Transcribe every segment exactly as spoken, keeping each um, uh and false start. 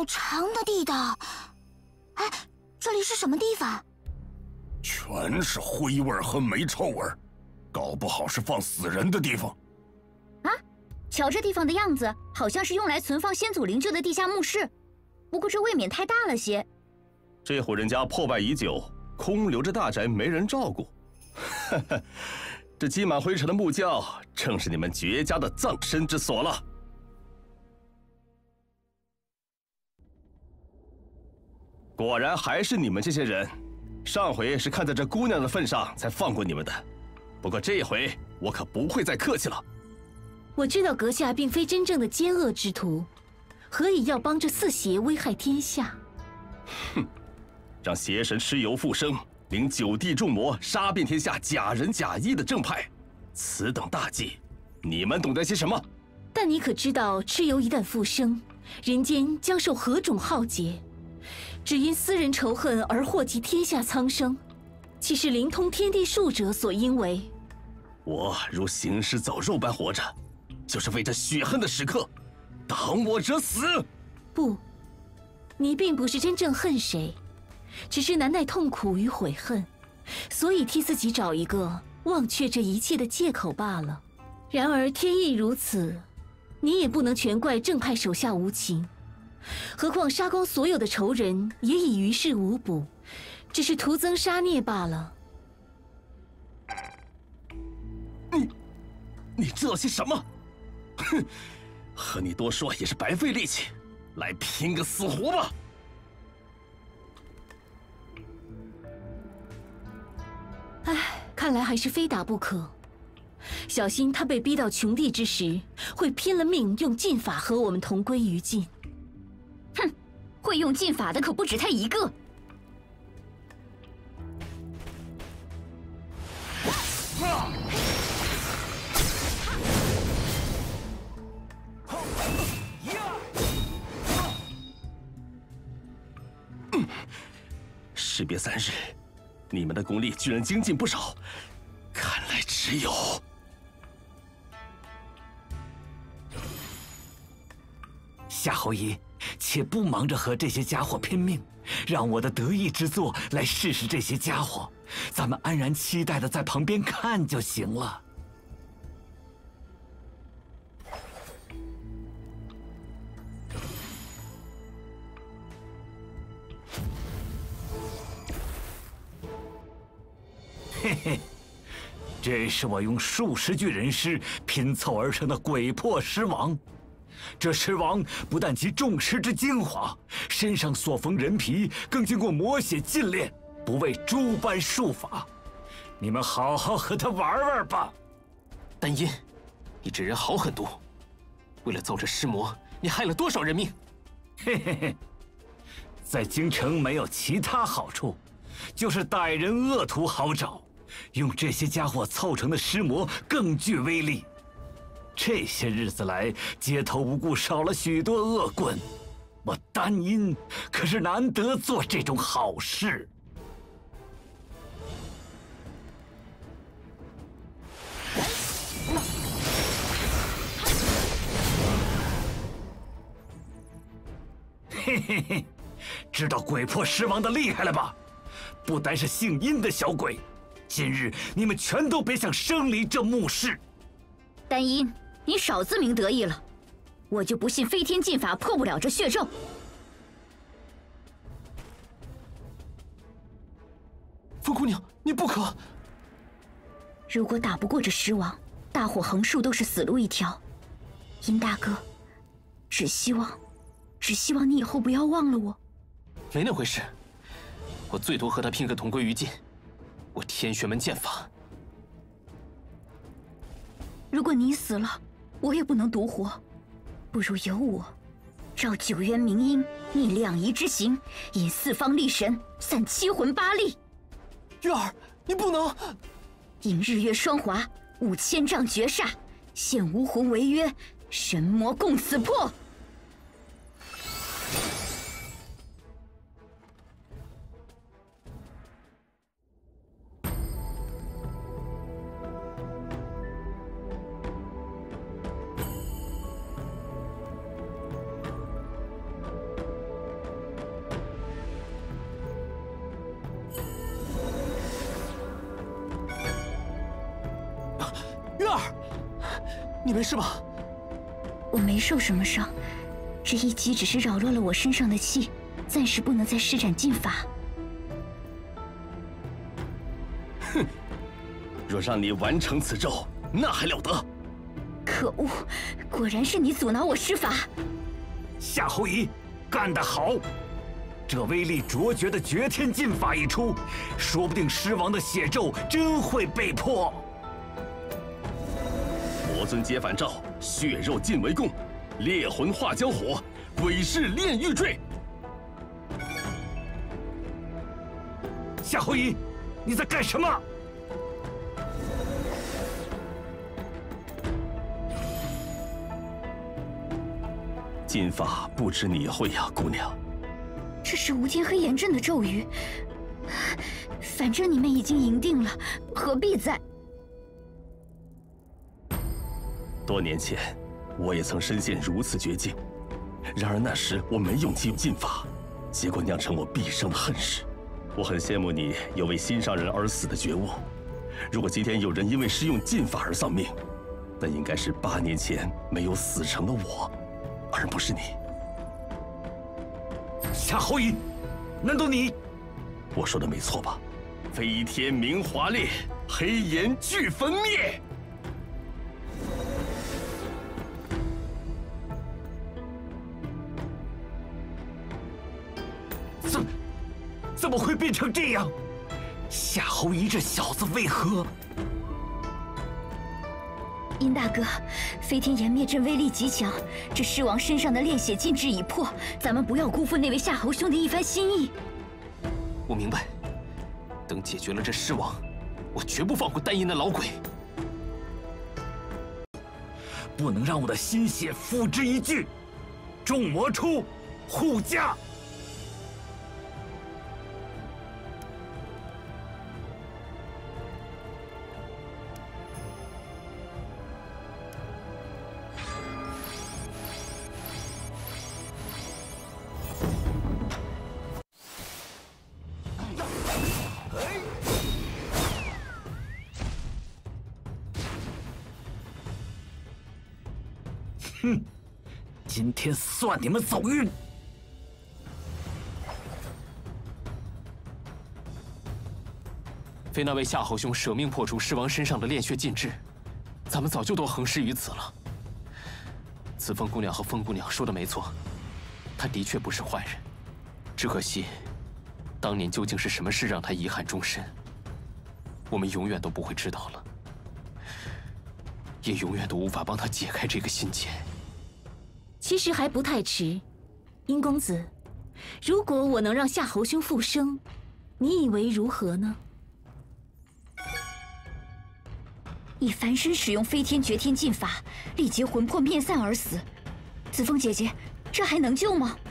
好长的地道。哎，这里是什么地方？ 全是灰味和霉臭味，搞不好是放死人的地方。 啊，瞧这地方的样子，好像是用来存放先祖灵柩的地下墓室。不过这未免太大了些。 这户人家破败已久，空留着大宅，没人照顾。哈哈，这积满灰尘的木窖，正是你们绝佳的葬身之所了。果然还是你们这些人，上回是看在这姑娘的份上才放过你们的，不过这回我可不会再客气了。 我知道阁下并非真正的奸恶之徒，何以要帮着四邪危害天下？ 哼，让邪神蚩尤复生，领九地众魔杀遍天下假仁假义的正派，此等大计，你们懂得些什么？ 但你可知道，蚩尤一旦复生，人间将受何种浩劫？只因私人仇恨而祸及天下苍生，岂是灵通天地术者所应为？ 我如行尸走肉般活着，就是为这血恨的时刻，挡我者死。 不，你并不是真正恨谁，只是难耐痛苦与悔恨，所以替自己找一个忘却这一切的借口罢了。然而天意如此，你也不能全怪正派手下无情。何况杀光所有的仇人也已于事无补，只是徒增杀孽罢了。 你，你知道些什么？哼，和你多说也是白费力气，来拼个死活吧！ 唉，看来还是非打不可。小心他被逼到穷地之时，会拼了命用禁法和我们同归于尽。 哼，会用禁法的可不止他一个。 嗯，士别三日，你们的功力居然精进不少，看来只有…… 夏侯爷，且不忙着和这些家伙拼命，让我的得意之作来试试这些家伙，咱们安然期待的在旁边看就行了。嘿嘿，这是我用数十具人尸拼凑而成的鬼魄尸王。这尸王不但集众尸之精华，身上所缝人皮更经过魔血浸炼，不畏诸般术法。你们好好和他玩玩吧。 丹音，你这人好狠毒！为了造这尸魔，你害了多少人命？ 嘿嘿嘿，在京城没有其他好处，就是歹人恶徒好找。用这些家伙凑成的尸魔更具威力。这些日子来，街头无故少了许多恶棍，我丹音可是难得做这种好事。嘿嘿嘿，知道鬼魄尸王的厉害了吧？不单是姓殷的小鬼，今日你们全都别想生离这墓室。 丹音，你少自鸣得意了，我就不信飞天禁法破不了这血咒。 风姑娘，你不可！ 如果打不过这尸王，大伙横竖都是死路一条。殷大哥，只希望，只希望你以后不要忘了我。 没那回事，我最多和他拼个同归于尽。我天玄门剑法， 如果你死了，我也不能独活，不如由我照九渊明阴，逆两仪之刑，引四方力神散七魂八力。 月儿，你不能！ 引日月双华，舞千丈绝煞，现无魂为约，神魔共此破。 你没事吧？ 我没受什么伤，这一击只是扰乱了我身上的气，暂时不能再施展禁法。 哼，若让你完成此咒，那还了得！ 可恶，果然是你阻挠我施法。 夏侯夷，干得好！这威力卓绝的绝天禁法一出，说不定狮王的血咒真会被破。 魔尊接反咒，血肉尽为供，烈魂化焦火，鬼势炼狱坠。 夏侯夷，你在干什么？ 禁法不知你会呀，姑娘。 这是无天黑炎阵的咒语，反正你们已经赢定了，何必再…… 多年前，我也曾深陷如此绝境，然而那时我没勇气用禁法，结果酿成我毕生的恨事。我很羡慕你有为心上人而死的觉悟。如果今天有人因为施用禁法而丧命，那应该是八年前没有死成的我，而不是你。 夏侯夷，难道你…… 我说的没错吧？飞天明华烈，黑炎俱焚灭。 怎怎么会变成这样？夏侯夷这小子为何？ 殷大哥，飞天炎灭阵威力极强，这狮王身上的炼血禁制已破，咱们不要辜负那位夏侯兄的一番心意。 我明白，等解决了这狮王，我绝不放过丹阴那老鬼。 不能让我的心血付之一炬。众魔出，护驾！哼，今天算你们走运！ 非那位夏侯兄舍命破除狮王身上的炼血禁制，咱们早就都横尸于此了。此风姑娘和风姑娘说的没错，她的确不是坏人，只可惜，当年究竟是什么事让她遗憾终身，我们永远都不会知道了，也永远都无法帮她解开这个心结。 其实还不太迟，殷公子，如果我能让夏侯兄复生，你以为如何呢？ 以凡身使用飞天绝天禁法，力竭魂魄面散而死。子枫姐姐，这还能救吗？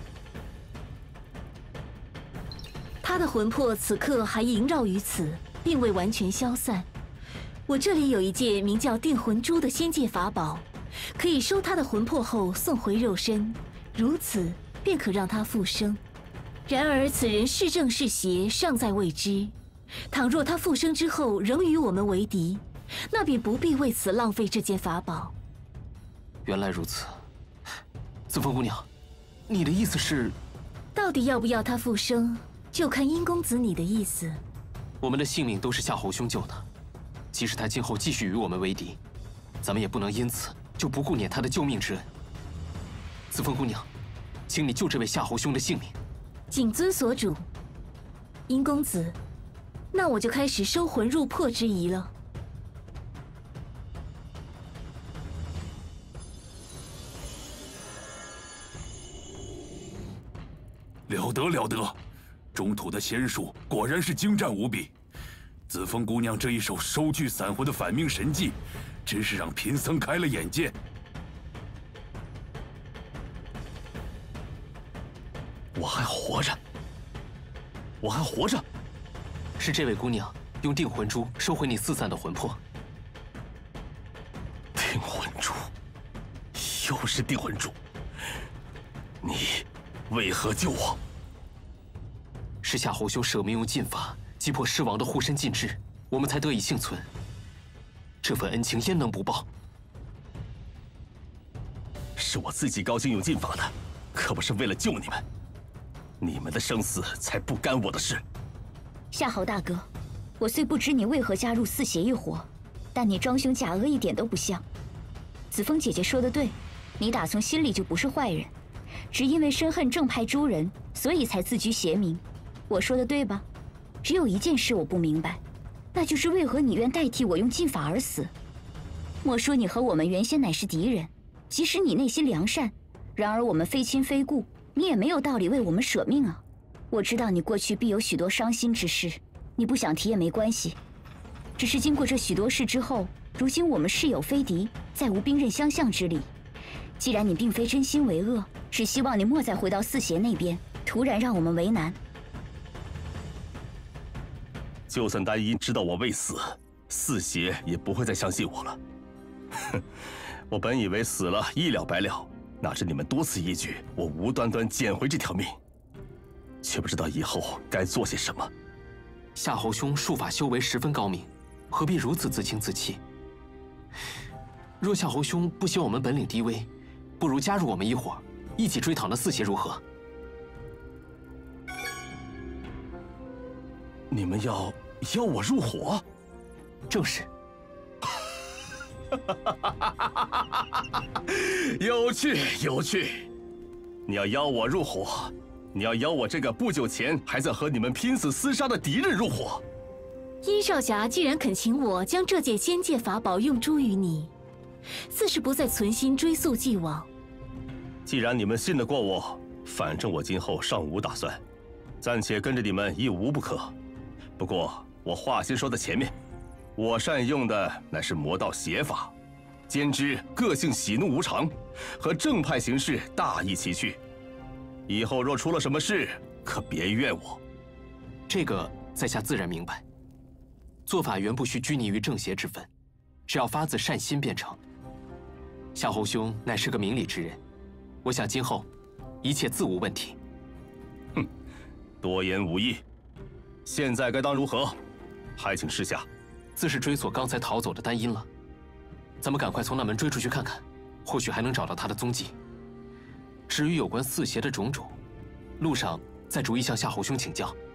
他的魂魄此刻还萦绕于此，并未完全消散。我这里有一件名叫定魂珠的仙界法宝，可以收他的魂魄后送回肉身，如此便可让他复生。然而此人是正是邪，尚在未知。倘若他复生之后仍与我们为敌，那便不必为此浪费这件法宝。 原来如此，子枫姑娘，你的意思是？ 到底要不要他复生，就看殷公子你的意思。 我们的性命都是夏侯兄救的，即使他今后继续与我们为敌，咱们也不能因此就不顾念他的救命之恩。子枫姑娘，请你救这位夏侯兄的性命。 谨遵所主。殷公子，那我就开始收魂入魄之仪了。 了得了得，中土的仙术果然是精湛无比。子枫姑娘这一手收聚散魂的反命神技，真是让贫僧开了眼界。 我还活着，我还活着。 是这位姑娘用定魂珠收回你四散的魂魄。 定魂珠，又是定魂珠。你为何救我？ 是夏侯兄舍命用禁法击破狮王的护身禁制，我们才得以幸存。这份恩情焉能不报？ 是我自己高兴用禁法的，可不是为了救你们。你们的生死才不干我的事。 夏侯大哥，我虽不知你为何加入四邪一伙，但你装凶假恶一点都不像。子枫姐姐说的对，你打从心里就不是坏人，只因为深恨正派诸人，所以才自居邪名。我说的对吧？只有一件事我不明白，那就是为何你愿代替我用禁法而死？莫说你和我们原先乃是敌人，即使你内心良善，然而我们非亲非故，你也没有道理为我们舍命啊！我知道你过去必有许多伤心之事，你不想提也没关系。只是经过这许多事之后，如今我们是友非敌，再无兵刃相向之理。既然你并非真心为恶，只希望你莫再回到四邪那边，突然让我们为难。 就算丹音知道我未死，四邪也不会再相信我了。哼，我本以为死了一了百了，哪知你们多此一举，我无端端捡回这条命，却不知道以后该做些什么。 夏侯兄术法修为十分高明，何必如此自轻自弃？若夏侯兄不希望我们本领低微，不如加入我们一伙，一起追讨那四邪如何？ 你们要邀我入伙？ 正是。 有趣，有趣！你要邀我入伙，你要邀我这个不久前还在和你们拼死厮杀的敌人入伙。 殷少侠既然肯请我将这件仙界法宝用诸于你，自是不再存心追溯既往。 既然你们信得过我，反正我今后尚无打算，暂且跟着你们亦无不可。不过我话先说在前面，我善用的乃是魔道邪法，兼之个性喜怒无常，和正派行事大异其趣。以后若出了什么事，可别怨我。 这个在下自然明白。做法原不需拘泥于正邪之分，只要发自善心便成。夏侯兄乃是个明理之人，我想今后一切自无问题。 哼，多言无益。现在该当如何？还请示下。 自是追索刚才逃走的丹音了。咱们赶快从那门追出去看看，或许还能找到他的踪迹。至于有关四邪的种种，路上再逐一向夏侯兄请教。